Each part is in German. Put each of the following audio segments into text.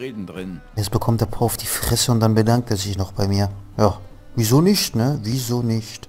Reden drin. Jetzt bekommt er ein paar auf die Fresse und dann bedankt er sich noch bei mir. Ja, wieso nicht, ne? Wieso nicht?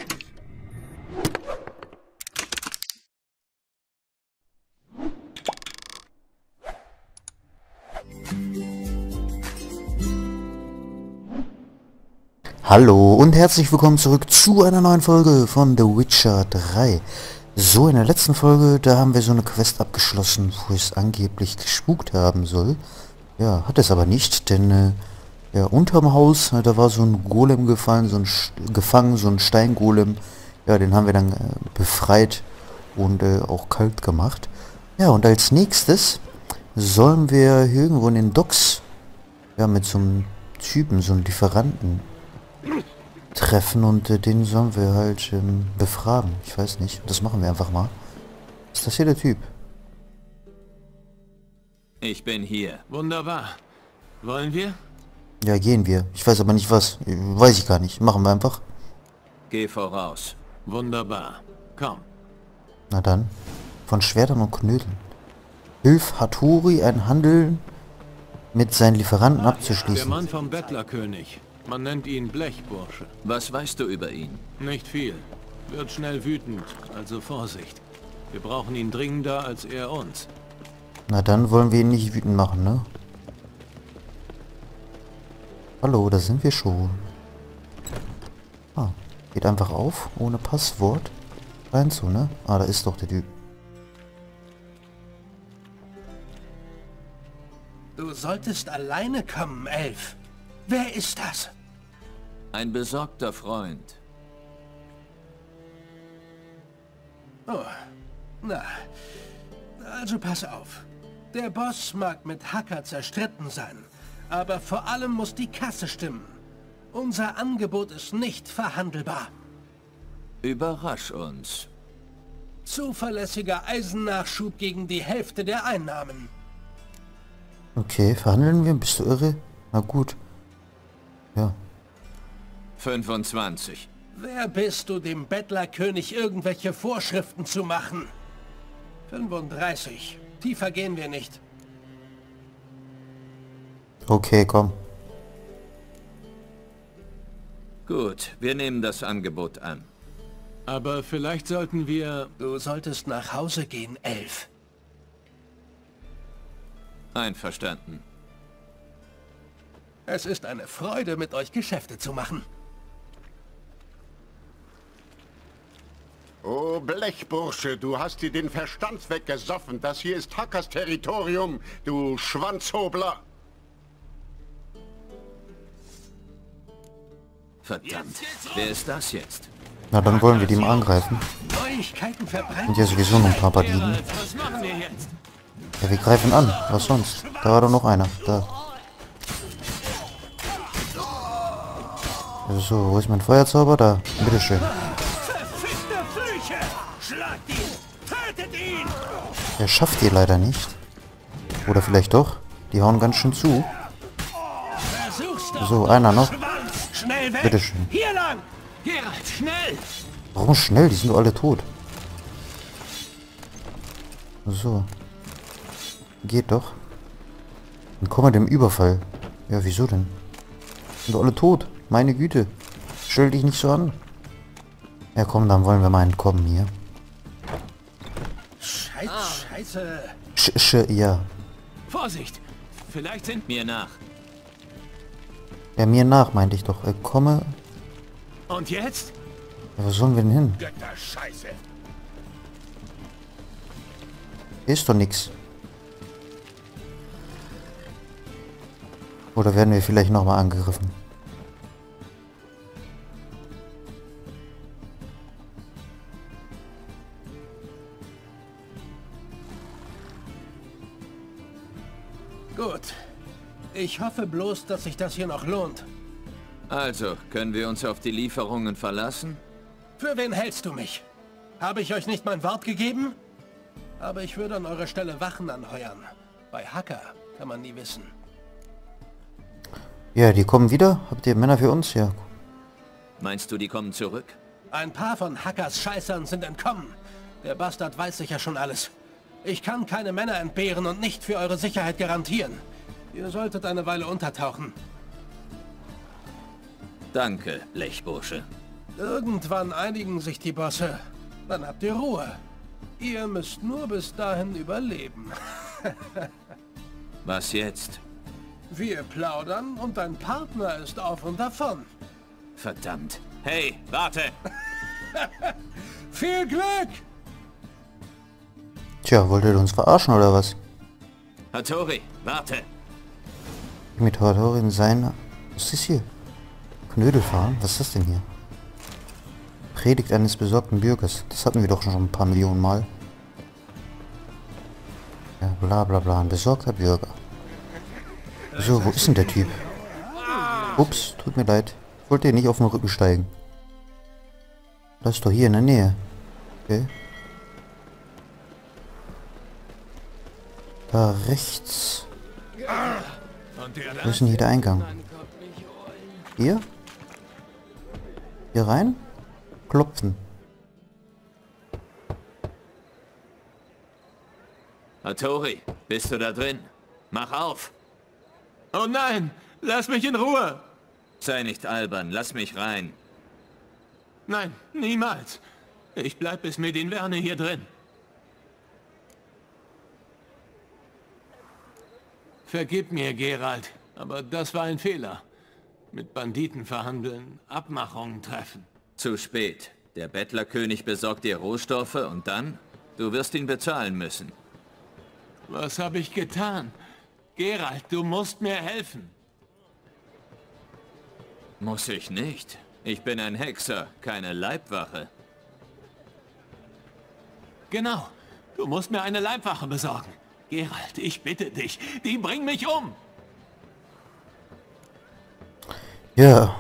Hallo und herzlich willkommen zurück zu einer neuen Folge von The Witcher 3. So, in der letzten Folge, da haben wir so eine Quest abgeschlossen, wo es angeblich gespukt haben soll. Ja, hat es aber nicht, denn ja, unterm Haus, da war so ein Golem gefallen, gefangen, so ein Steingolem. Ja, den haben wir dann befreit und auch kalt gemacht. Ja, und als nächstes sollen wir irgendwo in den Docks, ja, mit so einem Typen, so einem Lieferanten treffen und den sollen wir halt befragen. Ich weiß nicht, das machen wir einfach mal. Ist das hier der Typ? Ich bin hier. Wunderbar. Wollen wir? Ja, gehen wir. Ich weiß aber nicht was. Weiß ich gar nicht. Machen wir einfach. Geh voraus. Wunderbar. Komm. Na dann. Von Schwertern und Knödeln. Hilf Hattori, ein Handel mit seinen Lieferanten Der abzuschließen. Mann vom Bettlerkönig. Man nennt ihn Blechbursche. Was weißt du über ihn? Nicht viel. Wird schnell wütend, also Vorsicht. Wir brauchen ihn dringender als er uns. Na dann wollen wir ihn nicht wütend machen, ne? Hallo, da sind wir schon. Ah, geht einfach auf, ohne Passwort. Rein zu, ne? Ah, da ist doch der Typ. Du solltest alleine kommen, Elf. Wer ist das? Ein besorgter Freund. Oh, na, also pass auf. Der Boss mag mit Hacker zerstritten sein, aber vor allem muss die Kasse stimmen. Unser Angebot ist nicht verhandelbar. Überrasch uns. Zuverlässiger Eisennachschub gegen die Hälfte der Einnahmen. Okay, verhandeln wir? Bist du irre? Na gut. Ja. 25. Wer bist du, dem Bettlerkönig irgendwelche Vorschriften zu machen? 35. Tiefer gehen wir nicht. Okay, komm. Gut, wir nehmen das Angebot an. Aber vielleicht sollten wir... Du solltest nach Hause gehen, Elf. Einverstanden. Es ist eine Freude, mit euch Geschäfte zu machen. Oh, Blechbursche, du hast dir den Verstand weggesoffen. Das hier ist Hackers Territorium, du Schwanzhobler. Verdammt. Wer ist das jetzt? Na, dann wollen wir die mal angreifen. Neuigkeiten verbreiten. Sind ja sowieso nur ein paar Banditen. Was machen wir jetzt? Ja, wir greifen an. Was sonst? Da war doch noch einer. Da. So, wo ist mein Feuerzauber? Da. Bitteschön. Verfickte Flüche! Schlagt ihn! Tötet ihn! Er schafft die leider nicht. Oder vielleicht doch. Die hauen ganz schön zu. Versuch's doch! So, einer noch. Schwanz! Schnell weg! Bitteschön. Hier lang! Geralt, schnell! Warum schnell? Die sind doch alle tot. So. Geht doch. Dann kommen wir dem Überfall. Ja, wieso denn? Sind doch alle tot. Meine Güte. Stell dich nicht so an. Ja, komm, dann wollen wir mal entkommen hier. Scheiße! Ja. Vorsicht! Vielleicht sind... Mir nach. Ja, mir nach, meinte ich doch. Komme. Und jetzt? Ja, wo sollen wir denn hin? Götter-Scheiße! Hier ist doch nix. Oder werden wir vielleicht nochmal angegriffen? Gut. Ich hoffe bloß, dass sich das hier noch lohnt. Also, können wir uns auf die Lieferungen verlassen? Für wen hältst du mich? Habe ich euch nicht mein Wort gegeben? Aber ich würde an eurer Stelle Wachen anheuern. Bei Hacker kann man nie wissen. Ja, die kommen wieder. Habt ihr Männer für uns? Ja. Meinst du, die kommen zurück? Ein paar von Hackers Scheißern sind entkommen. Der Bastard weiß sicher schon alles. Ich kann keine Männer entbehren und nicht für eure Sicherheit garantieren. Ihr solltet eine Weile untertauchen. Danke, Blechbursche. Irgendwann einigen sich die Bosse. Dann habt ihr Ruhe. Ihr müsst nur bis dahin überleben. Was jetzt? Wir plaudern und dein Partner ist auf und davon. Verdammt. Hey, warte! Viel Glück! Tja, wollt ihr uns verarschen oder was? Hattori, warte! Mit Hattori in seiner... Was ist das hier? Knödel fahren? Was ist das denn hier? Predigt eines besorgten Bürgers. Das hatten wir doch schon ein paar Millionen Mal. Ja, bla bla bla. Ein besorgter Bürger. So, wo ist denn der Typ? Ups, tut mir leid. Ich wollte hier nicht auf den Rücken steigen. Das ist doch hier in der Nähe. Okay. Da rechts. Wo ist denn hier der Eingang? Hier? Hier rein? Klopfen. Hattori, bist du da drin? Mach auf! Oh nein! Lass mich in Ruhe! Sei nicht albern, lass mich rein. Nein, niemals. Ich bleib bis Medin Verne hier drin. Vergib mir, Geralt, aber das war ein Fehler. Mit Banditen verhandeln, Abmachungen treffen. Zu spät. Der Bettlerkönig besorgt dir Rohstoffe und dann? Du wirst ihn bezahlen müssen. Was habe ich getan? Geralt, du musst mir helfen. Muss ich nicht. Ich bin ein Hexer, keine Leibwache. Genau. Du musst mir eine Leibwache besorgen. Geralt, ich bitte dich. Die bringen mich um. Ja.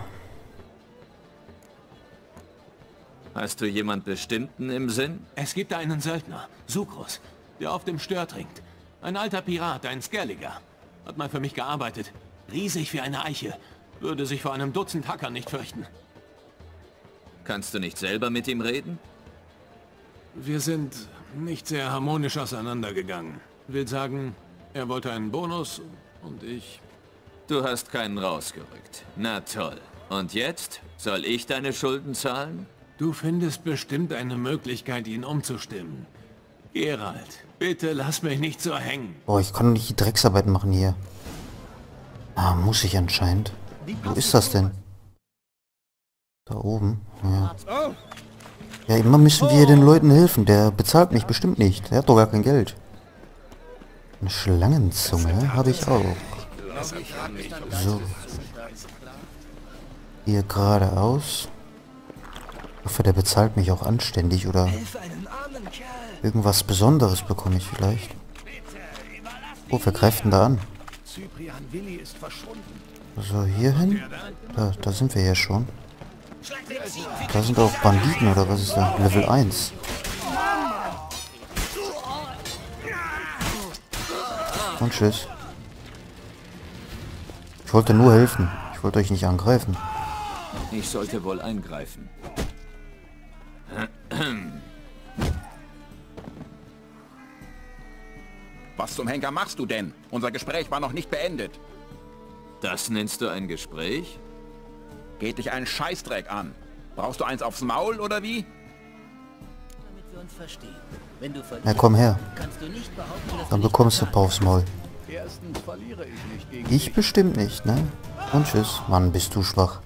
Hast du jemand Bestimmten im Sinn? Es gibt einen Söldner, Sukrus, der auf dem Stör trinkt. Ein alter Pirat, ein Skelliger. Hat mal für mich gearbeitet. Riesig wie eine Eiche. Würde sich vor einem Dutzend Hacker nicht fürchten. Kannst du nicht selber mit ihm reden? Wir sind nicht sehr harmonisch auseinandergegangen. Will sagen, er wollte einen Bonus und ich... Du hast keinen rausgerückt. Na toll. Und jetzt? Soll ich deine Schulden zahlen? Du findest bestimmt eine Möglichkeit, ihn umzustimmen. Geralt, bitte lass mich nicht so hängen. Boah, ich kann doch nicht die Drecksarbeit machen hier. Ah, muss ich anscheinend. Wo ist das denn? Da oben. Ja. Ja, immer müssen wir den Leuten helfen. Der bezahlt mich bestimmt nicht. Der hat doch gar kein Geld. Eine Schlangenzunge habe ich auch. So. Hier geradeaus. Ich hoffe, der bezahlt mich auch anständig oder irgendwas Besonderes bekomme ich vielleicht. Oh, wer greift denn da an? So, hier hin? Da sind wir ja schon. Da sind auch Banditen oder was ist da? Level 1. Und tschüss. Ich wollte nur helfen. Ich wollte euch nicht angreifen. Ich sollte wohl eingreifen. Was zum Henker machst du denn? Unser Gespräch war noch nicht beendet. Das nennst du ein Gespräch? Geht dich ein Scheißdreck an. Brauchst du eins aufs Maul oder wie? Damit wir uns verstehen. Wenn du Na komm her. kannst du nicht behaupten, dass Dann bekommst du ein paar aufs Maul. Erstens verliere ich nicht gegen Ich bestimmt nicht, ne? Und tschüss. Mann, bist du schwach.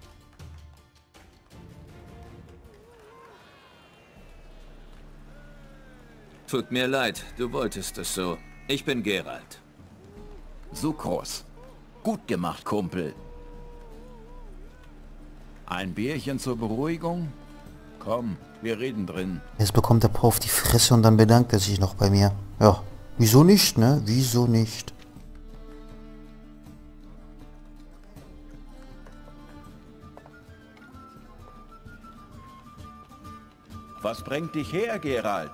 Tut mir leid, du wolltest es so. Ich bin Geralt. Sukrus. Gut gemacht, Kumpel. Ein Bierchen zur Beruhigung? Komm, wir reden drin. Jetzt bekommt er ein paar auf die Fresse und dann bedankt er sich noch bei mir. Ja, wieso nicht, ne? Wieso nicht? Was bringt dich her, Geralt?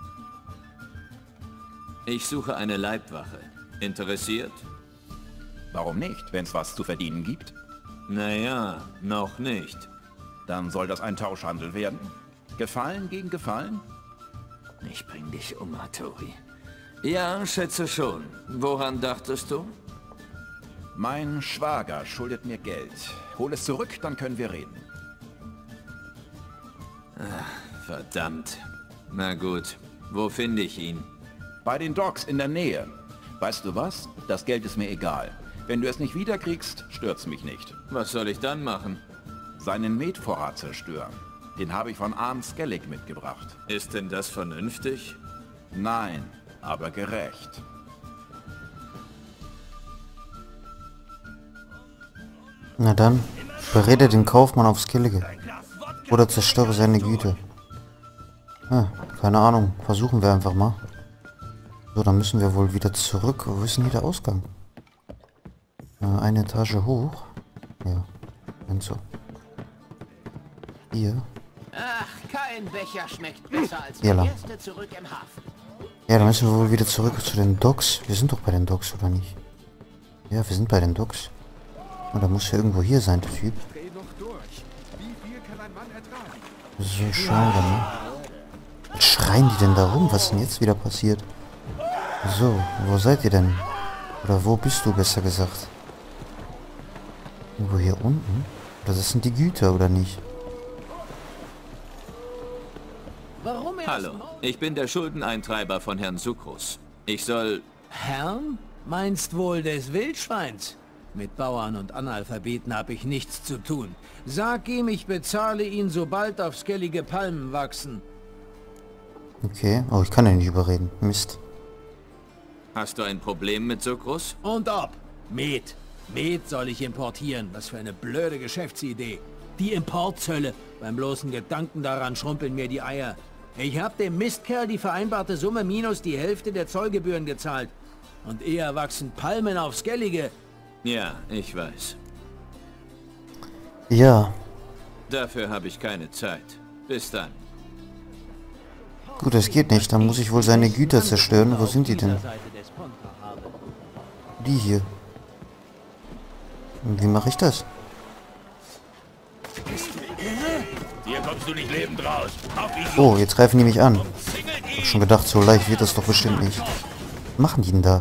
Ich suche eine Leibwache. Interessiert? Warum nicht, wenn es was zu verdienen gibt? Naja, noch nicht. Dann soll das ein Tauschhandel werden. Gefallen gegen Gefallen? Ich bring dich um, Hattori. Ja, schätze schon. Woran dachtest du? Mein Schwager schuldet mir Geld. Hol es zurück, dann können wir reden. Verdammt. Na gut, wo finde ich ihn? Bei den Docks in der Nähe. Weißt du was? Das Geld ist mir egal. Wenn du es nicht wiederkriegst, stört's mich nicht. Was soll ich dann machen? Seinen Metvorrat zerstören. Den habe ich von Arm Skellig mitgebracht. Ist denn das vernünftig? Nein, aber gerecht. Na dann, berede den Kaufmann aufs Killige. Oder zerstöre seine Güter. Keine Ahnung, versuchen wir einfach mal. So, dann müssen wir wohl wieder zurück. Wo ist denn hier der Ausgang? Eine Etage hoch. Ja, und so. Hier. Ach, kein Becher schmeckt besser als Hier der lang. erste zurück im Hafen. Ja, dann müssen wir wohl wieder zurück zu den Docks. Wir sind doch bei den Docks, oder nicht? Ja, wir sind bei den Docks. Und da muss ja irgendwo hier sein, der Typ. So, schauen wir mal. Was schreien die denn da rum? Was ist denn jetzt wieder passiert? So, wo seid ihr denn? Oder wo bist du, besser gesagt? Irgendwo hier unten? Oder das sind die Güter, oder nicht? Warum erst Hallo, ich bin der Schuldeneintreiber von Herrn Sucrus. Ich soll... Herrn? Meinst wohl des Wildschweins? Mit Bauern und Analphabeten habe ich nichts zu tun. Sag ihm, ich bezahle ihn, sobald auf skellige Palmen wachsen. Okay. Oh, ich kann ja nicht überreden. Mist. Hast du ein Problem mit Sucrus? Und ob? Met. Met soll ich importieren. Was für eine blöde Geschäftsidee. Die Importzölle. Beim bloßen Gedanken daran schrumpeln mir die Eier. Ich habe dem Mistkerl die vereinbarte Summe minus die Hälfte der Zollgebühren gezahlt. Und eher wachsen Palmen auf Skellige. Ja, ich weiß. Ja. Dafür habe ich keine Zeit. Bis dann. Gut, das geht nicht. Dann muss ich wohl seine Güter zerstören. Wo sind die denn? Die hier. Und wie mache ich das? Hier kommst du nicht lebend raus. Oh, jetzt greifen die mich an. Ich hab schon gedacht, so leicht wird das doch bestimmt nicht. Was machen die denn da?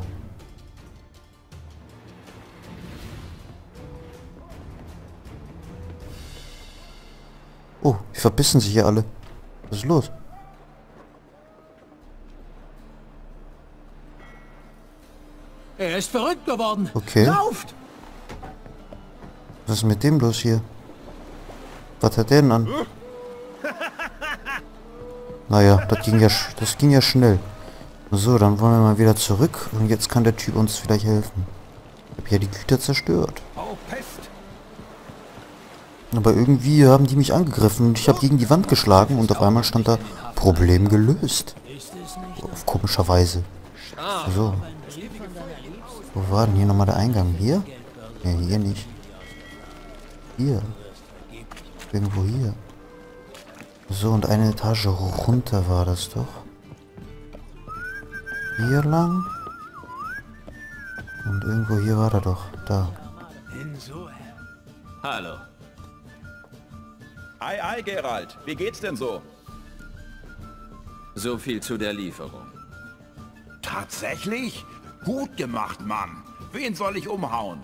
Oh, die verbissen sich hier alle. Was ist los? Er ist verrückt geworden. Okay. Lauft! Was ist mit dem los hier? Was hat der denn an? Naja, das ging ja schnell. So, dann wollen wir mal wieder zurück. Und jetzt kann der Typ uns vielleicht helfen. Ich habe ja die Güter zerstört. Aber irgendwie haben die mich angegriffen und ich habe gegen die Wand geschlagen und auf einmal stand da Problem gelöst. Auf komischer Weise. So. Wo war denn hier nochmal der Eingang? Hier? Ne, hier nicht. Hier. Irgendwo hier. So, und eine Etage runter war das doch. Hier lang. Und irgendwo hier war er doch. Da. Hallo. Ei, ei, Geralt. Wie geht's denn so? So viel zu der Lieferung. Tatsächlich? Gut gemacht, Mann. Wen soll ich umhauen?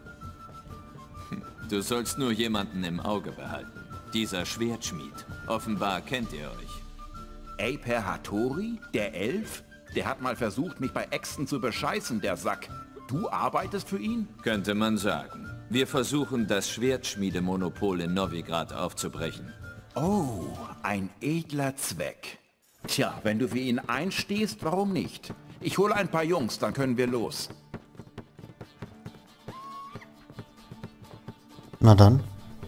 Du sollst nur jemanden im Auge behalten. Dieser Schwertschmied. Offenbar kennt ihr euch. Aper Hattori? Der Elf? Der hat mal versucht, mich bei Äxten zu bescheißen, der Sack. Du arbeitest für ihn? Könnte man sagen. Wir versuchen, das Schwertschmiedemonopol in Novigrad aufzubrechen. Oh, ein edler Zweck. Tja, wenn du für ihn einstehst, warum nicht? Ich hole ein paar Jungs, dann können wir los. Na dann.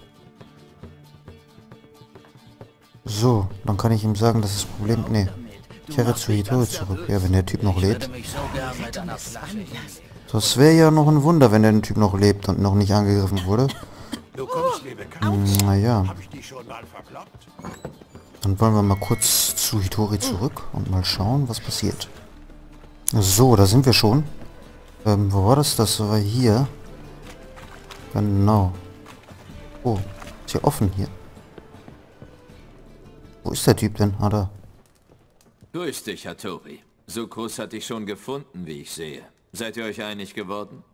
So, dann kann ich ihm sagen, dass das Problem... Nee. Kehre zu Hitori zurück. Ja, wenn der Typ noch lebt. Das wäre ja noch ein Wunder, wenn der Typ noch lebt und noch nicht angegriffen wurde. Naja. Dann wollen wir mal kurz zu Hitori zurück und mal schauen, was passiert. So, da sind wir schon. Wo war das? Das war hier. Genau. Oh, ist ja offen hier. Wo ist der Typ denn? Ah, da. Grüß dich, Hattori. Sucrus hat dich schon gefunden, wie ich sehe. Seid ihr euch einig geworden?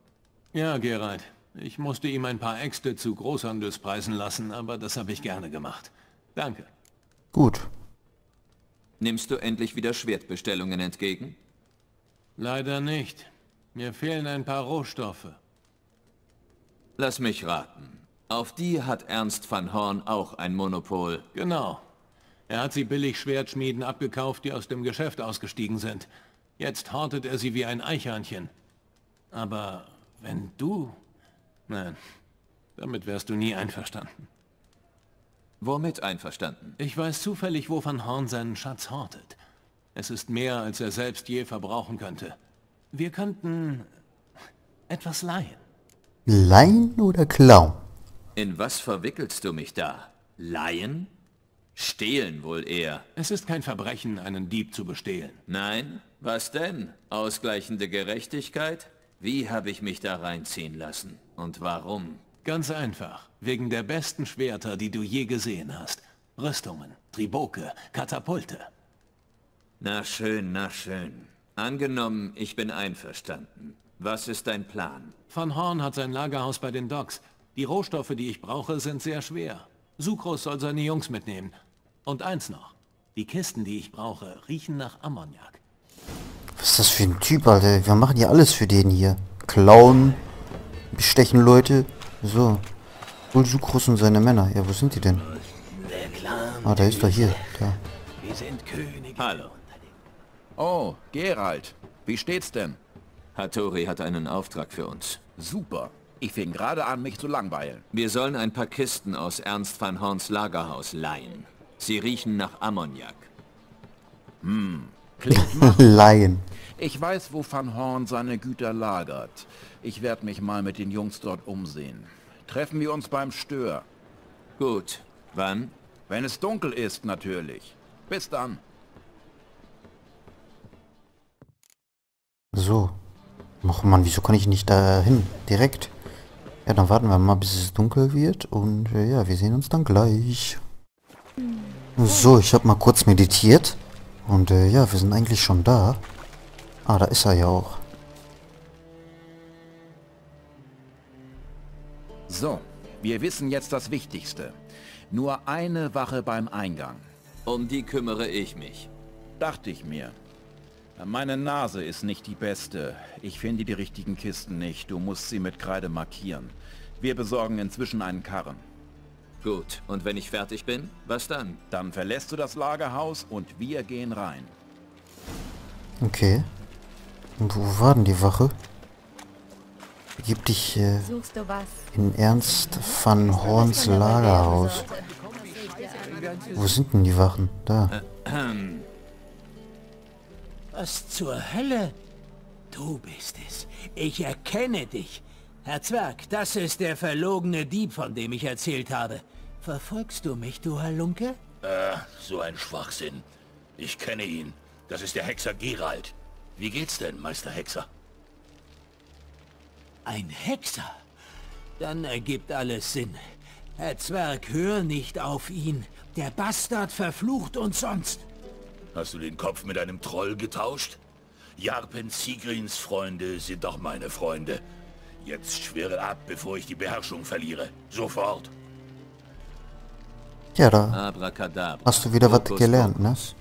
Ja, Geralt. Ich musste ihm ein paar Äxte zu Großhandelspreisen lassen, aber das habe ich gerne gemacht. Danke. Gut. Nimmst du endlich wieder Schwertbestellungen entgegen? Leider nicht. Mir fehlen ein paar Rohstoffe. Lass mich raten. Auf die hat Ernst van Horn auch ein Monopol. Genau. Er hat sie billig Schwertschmieden abgekauft, die aus dem Geschäft ausgestiegen sind. Jetzt hortet er sie wie ein Eichhörnchen. Aber wenn du... Nein, damit wärst du nie einverstanden. Womit einverstanden? Ich weiß zufällig, wo Van Horn seinen Schatz hortet. Es ist mehr, als er selbst je verbrauchen könnte. Wir könnten... etwas leihen. Leihen oder klauen? In was verwickelst du mich da? Leihen? Stehlen wohl eher. Es ist kein Verbrechen, einen Dieb zu bestehlen. Nein? Was denn? Ausgleichende Gerechtigkeit? Wie habe ich mich da reinziehen lassen? Und warum? Ganz einfach. Wegen der besten Schwerter, die du je gesehen hast. Rüstungen, Triboke, Katapulte. Na schön, na schön. Angenommen, ich bin einverstanden. Was ist dein Plan? Van Horn hat sein Lagerhaus bei den Docks. Die Rohstoffe, die ich brauche, sind sehr schwer. Sucrus soll seine Jungs mitnehmen. Und eins noch. Die Kisten, die ich brauche, riechen nach Ammoniak. Was ist das für ein Typ, Alter? Wir machen ja alles für den hier. Klauen, bestechen Leute. So. Hol Sucrus und seine Männer. Ja, wo sind die denn? Ah, da ist er hier. Da. Wir sind Könige. Hallo. Oh, Geralt. Wie steht's denn? Hattori hat einen Auftrag für uns. Super. Ich fing gerade an, mich zu langweilen. Wir sollen ein paar Kisten aus Ernst van Horns Lagerhaus leihen. Sie riechen nach Ammoniak. Klingt machbar. Laien. Ich weiß, wo Van Horn seine Güter lagert. Ich werde mich mal mit den Jungs dort umsehen. Treffen wir uns beim Stör. Gut. Wann? Wenn es dunkel ist, natürlich. Bis dann. So. Ach Mann, wieso kann ich nicht da hin? Direkt. Ja, dann warten wir mal, bis es dunkel wird. Und ja, wir sehen uns dann gleich. So, ich habe mal kurz meditiert. Und ja, wir sind eigentlich schon da. Ah, da ist er ja auch. So, wir wissen jetzt das Wichtigste. Nur eine Wache beim Eingang. Um die kümmere ich mich. Dachte ich mir. Meine Nase ist nicht die beste. Ich finde die richtigen Kisten nicht. Du musst sie mit Kreide markieren. Wir besorgen inzwischen einen Karren. Gut. Und wenn ich fertig bin, was dann? Dann verlässt du das Lagerhaus und wir gehen rein. Okay. Und wo war denn die Wache? Gib dich Suchst du was? in Ernst van Horns Lagerhaus. Wo sind denn die Wachen? Da. Was zur Hölle? Du bist es. Ich erkenne dich. Herr Zwerg, das ist der verlogene Dieb, von dem ich erzählt habe. Verfolgst du mich, du Halunke? So ein Schwachsinn. Ich kenne ihn. Das ist der Hexer Geralt. Wie geht's denn, Meister Hexer? Ein Hexer? Dann ergibt alles Sinn. Herr Zwerg, hör nicht auf ihn. Der Bastard verflucht uns sonst. Hast du den Kopf mit einem Troll getauscht? Jarpen Sigrins Freunde sind doch meine Freunde. Jetzt schwöre ab, bevor ich die Beherrschung verliere. Sofort. Ja, da Abracadabra. hast du wieder was Hokus gelernt, ne? Pokus.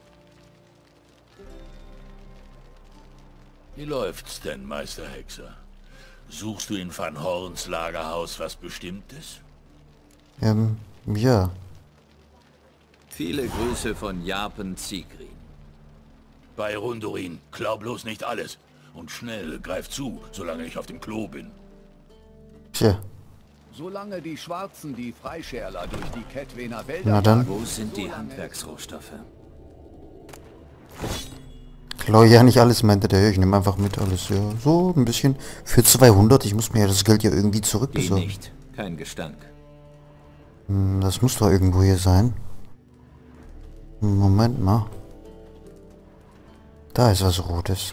Wie läuft's denn, Meister Hexer? Suchst du in Van Horns Lagerhaus was Bestimmtes? Ja. Viele Grüße von Jarpen Sigrin. Bei Rundurin, glaub bloß nicht alles. Und schnell, greif zu, solange ich auf dem Klo bin. Tja. Solange die Schwarzen die Freischärler durch die Kettwener Wälder Na dann. Wo sind die Handwerksrohstoffe? Klar, ja, nicht alles, meinte der. Ich nehme einfach mit alles. Ja, so ein bisschen. Für 200. Ich muss mir ja das Geld ja irgendwie Geh zurückbesorgen. nicht. Kein Gestank. Das muss doch irgendwo hier sein. Moment mal. Da ist was Rotes.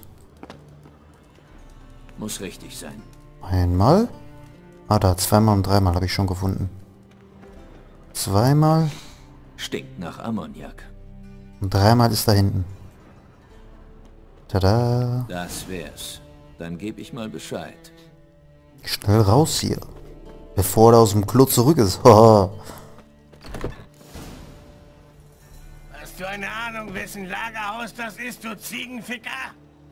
Muss richtig sein. Einmal. Ah, da, zweimal und dreimal habe ich schon gefunden. Zweimal Stinkt nach Ammoniak. und dreimal ist da hinten. Tada. Das wär's. Dann geb ich mal Bescheid. Schnell raus hier. Bevor er aus dem Klo zurück ist. Haha. Hast du eine Ahnung, wessen Lagerhaus das ist, du Ziegenficker?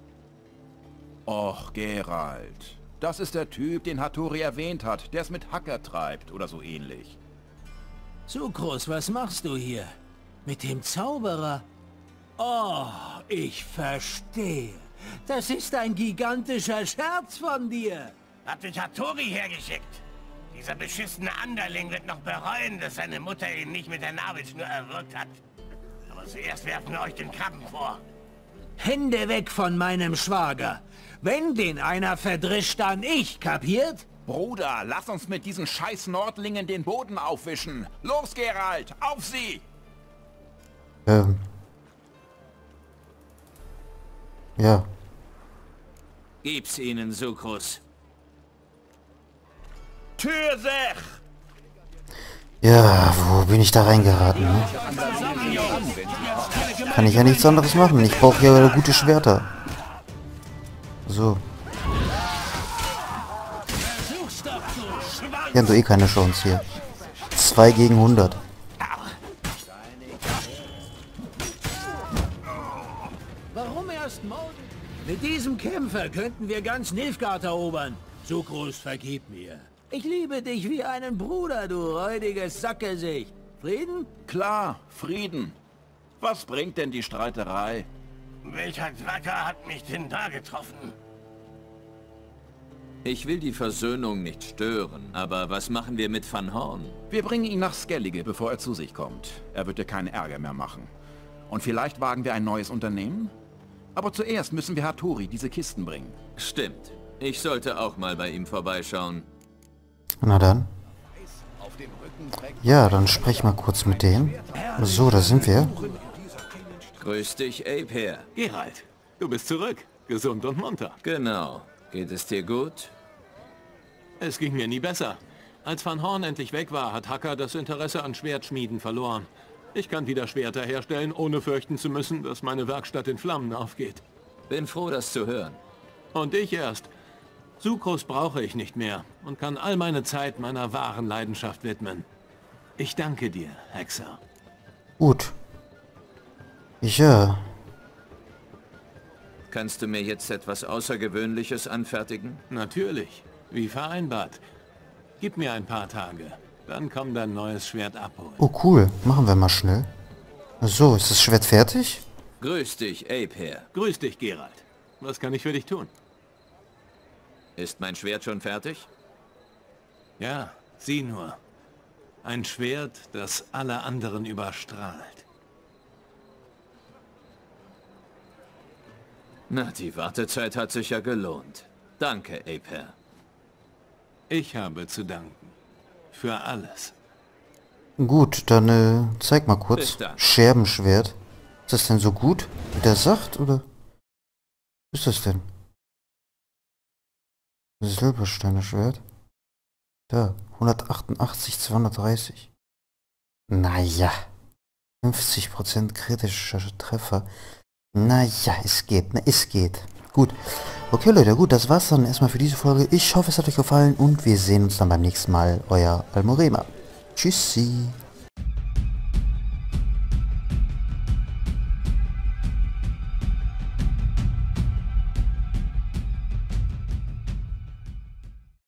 Och, Geralt. Das ist der Typ, den Hattori erwähnt hat, der es mit Hacker treibt oder so ähnlich. Sukrus, was machst du hier? Mit dem Zauberer? Oh, ich verstehe. Das ist ein gigantischer Scherz von dir. Hab dich Hattori hergeschickt. Dieser beschissene Anderling wird noch bereuen, dass seine Mutter ihn nicht mit der Nabelschnur erwürgt hat. Aber zuerst werfen wir euch den Krabben vor. Hände weg von meinem Schwager. Wenn den einer verdrischt, dann ich, kapiert? Bruder, lass uns mit diesen scheiß Nordlingen den Boden aufwischen. Los, Geralt, auf sie! Ja. Gib's ihnen, Sukrus. Tür sech! Ja, wo bin ich da reingeraten? Ne? Kann ich ja nichts anderes machen. Ich brauche ja gute Schwerter. So. Die haben doch eh keine Chance hier. 2 gegen 100. Warum erst morgen? Mit diesem Kämpfer könnten wir ganz Nilfgaard erobern. Sukrus, vergib mir. Ich liebe dich wie einen Bruder, du räudiges Sackgesicht. Frieden? Klar, Frieden. Was bringt denn die Streiterei? Welcher Dracker hat mich denn da getroffen? Ich will die Versöhnung nicht stören, aber was machen wir mit Van Horn? Wir bringen ihn nach Skellige, bevor er zu sich kommt. Er wird dir keinen Ärger mehr machen. Und vielleicht wagen wir ein neues Unternehmen? Aber zuerst müssen wir Hattori diese Kisten bringen. Stimmt. Ich sollte auch mal bei ihm vorbeischauen. Na dann. Ja, dann sprech mal kurz mit denen. So, da sind wir. Grüß dich, Ape. Geralt, du bist zurück. Gesund und munter. Genau. Geht es dir gut? Es ging mir nie besser. Als Van Horn endlich weg war, hat Hacker das Interesse an Schwertschmieden verloren. Ich kann wieder Schwerter herstellen, ohne fürchten zu müssen, dass meine Werkstatt in Flammen aufgeht. Bin froh, das zu hören. Und ich erst. Sukrus brauche ich nicht mehr und kann all meine Zeit meiner wahren Leidenschaft widmen. Ich danke dir, Hexer. Gut. Ja. Kannst du mir jetzt etwas Außergewöhnliches anfertigen? Natürlich, wie vereinbart. Gib mir ein paar Tage, dann komm dein neues Schwert abholen. Oh cool, machen wir mal schnell. So, ist das Schwert fertig? Grüß dich, Ape. Grüß dich, Geralt. Was kann ich für dich tun? Ist mein Schwert schon fertig? Ja, sieh nur. Ein Schwert, das alle anderen überstrahlt. Na, die Wartezeit hat sich ja gelohnt. Danke, Ape. Ich habe zu danken. Für alles. Gut, dann zeig mal kurz. Scherbenschwert. Ist das denn so gut, wie der sagt, oder? Was ist das denn? Silbersteiner Schwert. Da, 188, 230. Naja. 50% kritischer Treffer. Naja, es geht, ne, es geht. Gut. Okay, Leute, gut, das war's dann erstmal für diese Folge. Ich hoffe, es hat euch gefallen und wir sehen uns dann beim nächsten Mal. Euer Almorema. Tschüssi.